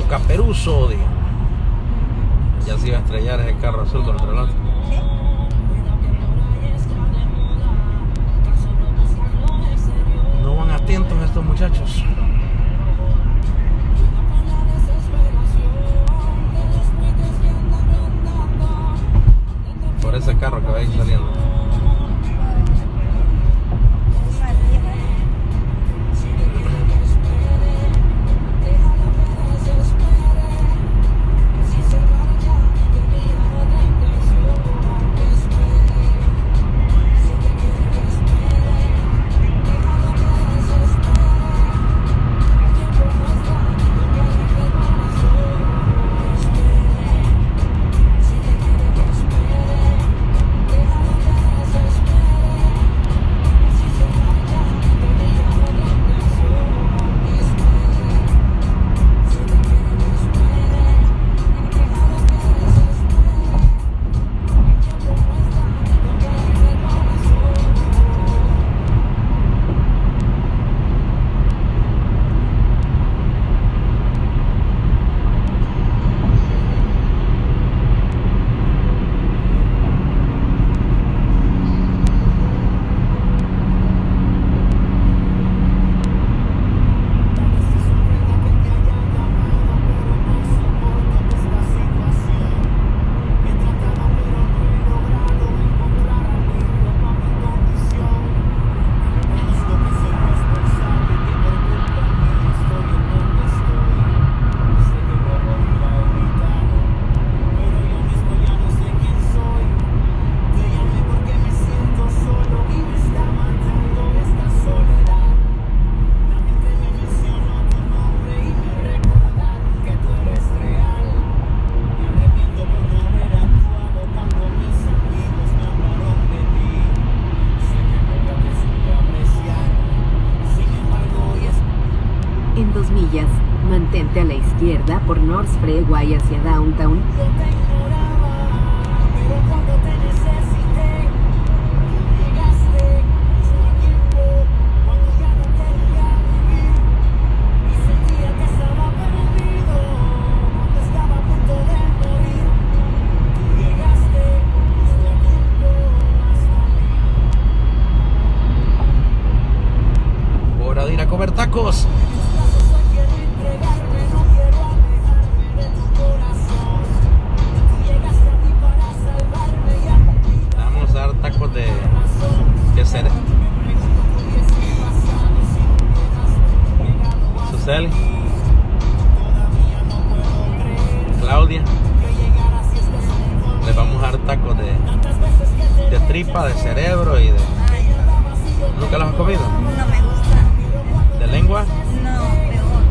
Caperuso, digo. Ya se iba a estrellar ese carro azul contra el otro. No van atentos estos muchachos. Por ese carro que va a ir saliendo. En 2 millas, mantente a la izquierda por North Freeway hacia Downtown. Hora de ir a comer tacos. Vamos a dar tacos de cerebro. Suseli, Claudia, les vamos a dar tacos de tripa, de cerebro y de... ¿Nunca los has comido? No me gusta. ¿De lengua? No, peor.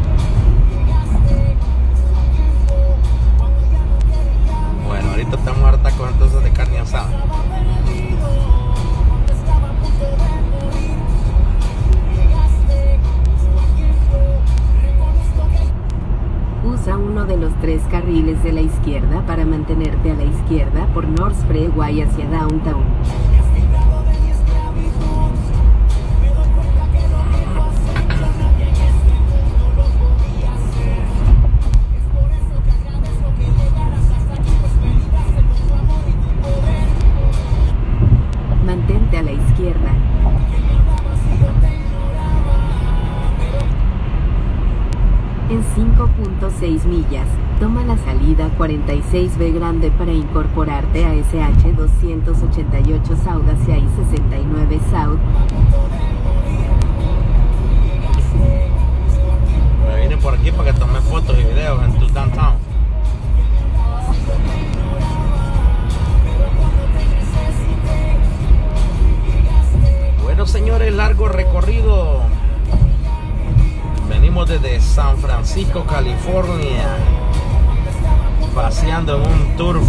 Bueno, ahorita te vamos a dar tacos entonces de carne asada. Usa uno de los 3 carriles de la izquierda para mantenerte a la izquierda por North Freeway hacia Downtown. Mantente a la izquierda. En 5.6 millas, toma la salida 46B grande para incorporarte a SH 288 South hacia I-69 South. Me vine por aquí para que tome fotos y videos en tu downtown. Bueno, señores, largo recorrido. Venimos desde San Francisco, California, paseando en un tour,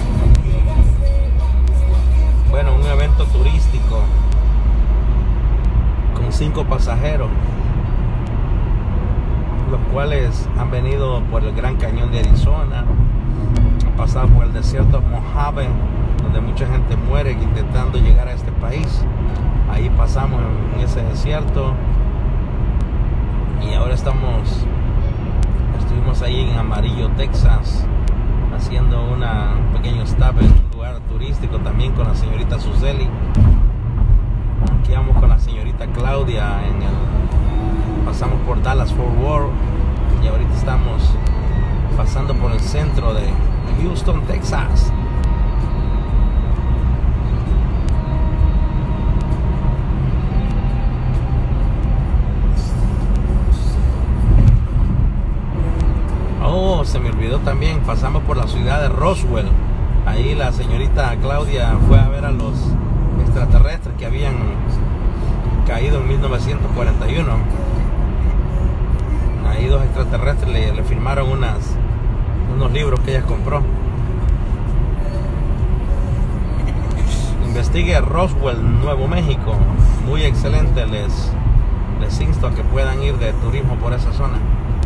bueno, un evento turístico con 5 pasajeros, los cuales han venido por el Gran Cañón de Arizona, han pasado por el desierto de Mojave, donde mucha gente muere intentando llegar a este país. Ahí pasamos en ese desierto. Y ahora estuvimos Estuvimos ahí en Amarillo, Texas, haciendo un pequeño stop en un lugar turístico también con la señorita Suseli. Aquí vamos con la señorita Claudia pasamos por Dallas Fort Worth y ahorita estamos pasando por el centro de Houston, Texas. Oh, se me olvidó también, pasamos por la ciudad de Roswell. Ahí la señorita Claudia fue a ver a los extraterrestres que habían caído en 1941. Ahí dos extraterrestres le firmaron unos libros que ella compró. Investigue Roswell, Nuevo México, muy excelente. Les insto a que puedan ir de turismo por esa zona.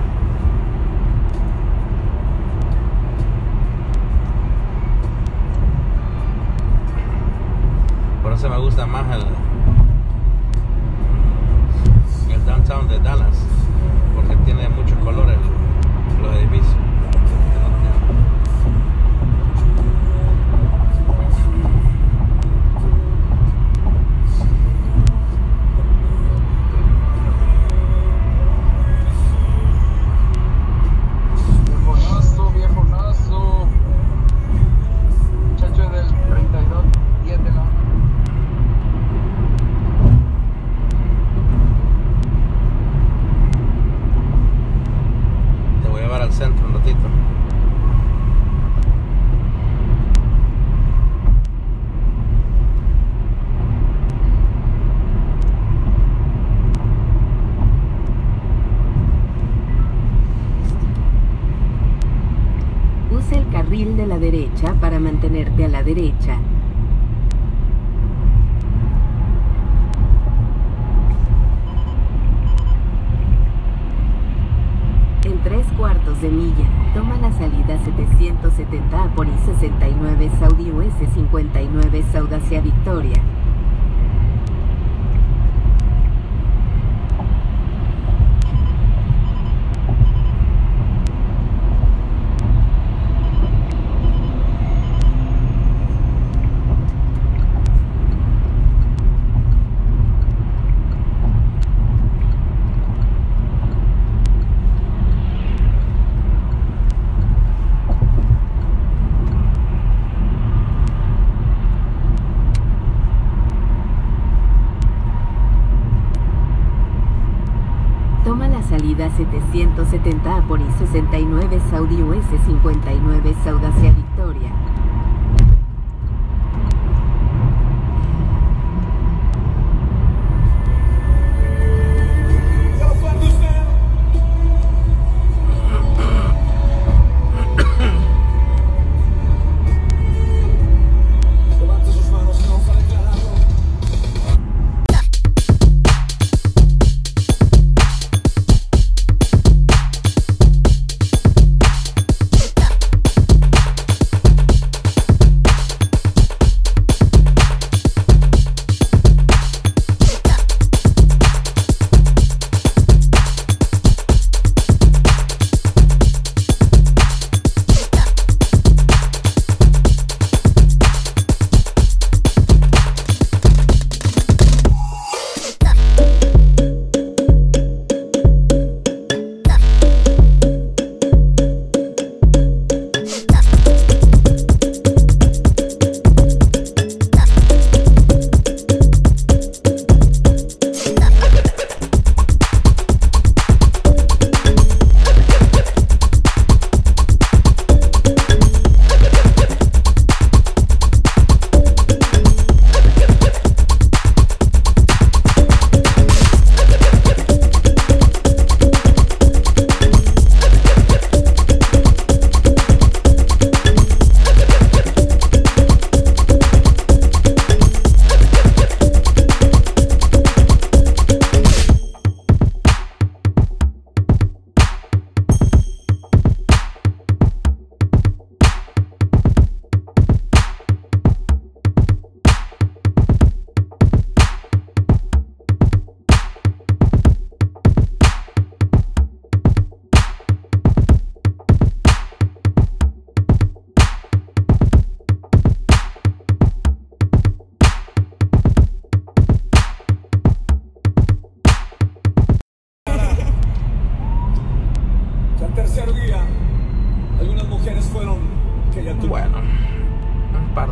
Por eso me gusta más el downtown de Dallas, porque tiene muchos colores los edificios. Viejonazo, muchacho del 32, 10 de la hora. Te voy a llevar al centro un ratito. Usa el carril de la derecha para mantenerte a la derecha. En 3/4 de milla, toma la salida 770 por I-69 Saudi US 59 South hacia Victoria. Toma la salida 770 por I-69 Saudi US 59 South hacia Victoria.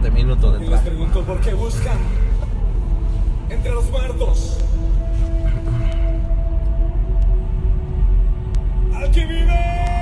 7 minutos de Y les tráfico. pregunto por qué buscan entre los muertos al que vive.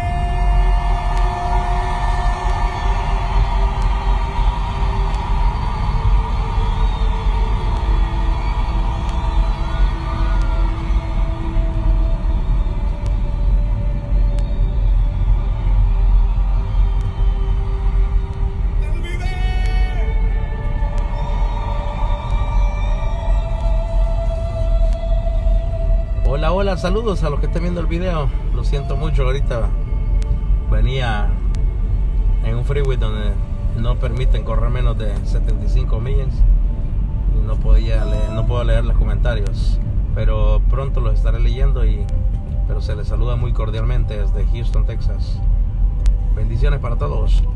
Hola, hola, saludos a los que estén viendo el video. Lo siento mucho, ahorita venía en un freeway donde no permiten correr menos de 75 millas y no puedo leer los comentarios, pero pronto los estaré leyendo. Pero se les saluda muy cordialmente desde Houston, Texas. Bendiciones para todos.